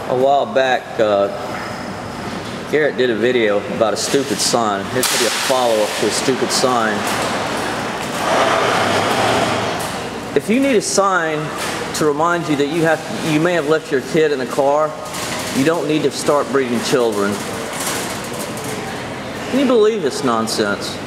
A while back, Garrett did a video about a stupid sign. Here's going to be a follow-up to a stupid sign. If you need a sign to remind you that you may have left your kid in the car, you don't need to start breeding children. Can you believe this nonsense?